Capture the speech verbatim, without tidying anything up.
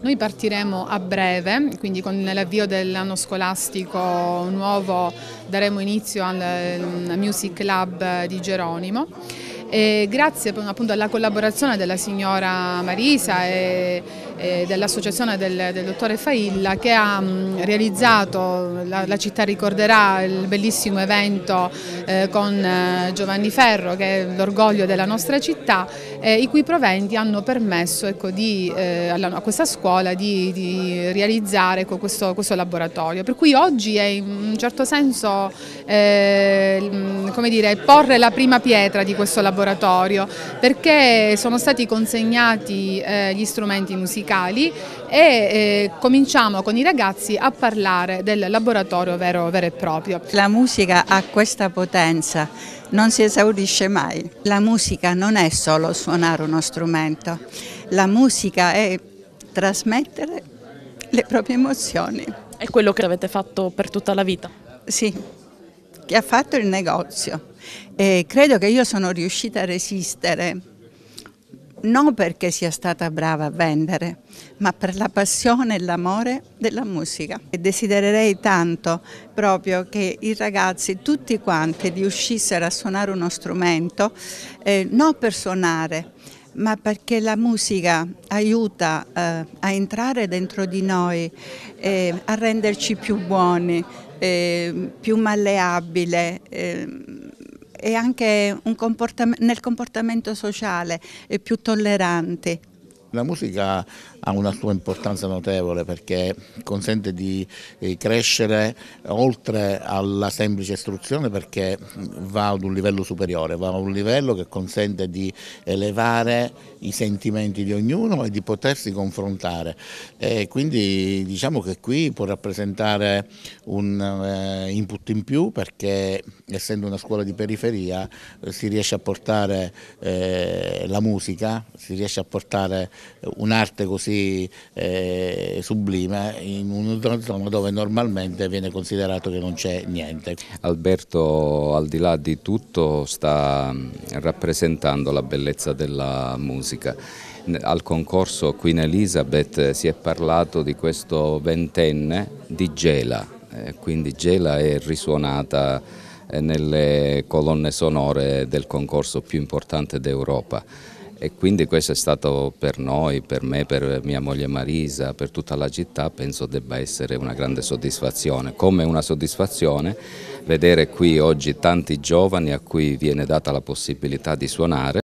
Noi partiremo a breve, quindi con l'avvio dell'anno scolastico nuovo daremo inizio al Music Lab di Geronimo. E grazie appunto alla collaborazione della signora Marisa e, e dell'associazione del, del dottore Failla, che ha mh, realizzato, la, la città ricorderà il bellissimo evento eh, con eh, Giovanni Ferro, che è l'orgoglio della nostra città, eh, i cui proventi hanno permesso ecco, di, eh, alla, a questa scuola di, di realizzare ecco, questo, questo laboratorio. Per cui oggi è in un certo senso eh, come dire, porre la prima pietra di questo laboratorio, perché sono stati consegnati eh, gli strumenti musicali e eh, cominciamo con i ragazzi a parlare del laboratorio vero, vero e proprio. La musica ha questa potenza, non si esaurisce mai. La musica non è solo suonare uno strumento, la musica è trasmettere le proprie emozioni. È quello che avete fatto per tutta la vita? Sì, che ha fatto il negozio. E credo che io sono riuscita a resistere, non perché sia stata brava a vendere, ma per la passione e l'amore della musica. E desidererei tanto proprio che i ragazzi, tutti quanti, riuscissero a suonare uno strumento, eh, non per suonare, ma perché la musica aiuta eh, a entrare dentro di noi, eh, a renderci più buoni, eh, più malleabili, eh, e anche un comportam- nel comportamento sociale e più tolleranti. La musica ha una sua importanza notevole perché consente di crescere oltre alla semplice istruzione, perché va ad un livello superiore, va a un livello che consente di elevare i sentimenti di ognuno e di potersi confrontare. E quindi diciamo che qui può rappresentare un eh, input in più, perché essendo una scuola di periferia eh, si riesce a portare eh, la musica, si riesce a portare un'arte così eh, sublime in una zona dove normalmente viene considerato che non c'è niente. Alberto, al di là di tutto, sta rappresentando la bellezza della musica. Al concorso Queen Elizabeth si è parlato di questo ventenne di Gela, eh, quindi Gela è risuonata nelle colonne sonore del concorso più importante d'Europa. E quindi questo è stato per noi, per me, per mia moglie Marisa, per tutta la città, penso debba essere una grande soddisfazione. Come una soddisfazione vedere qui oggi tanti giovani a cui viene data la possibilità di suonare.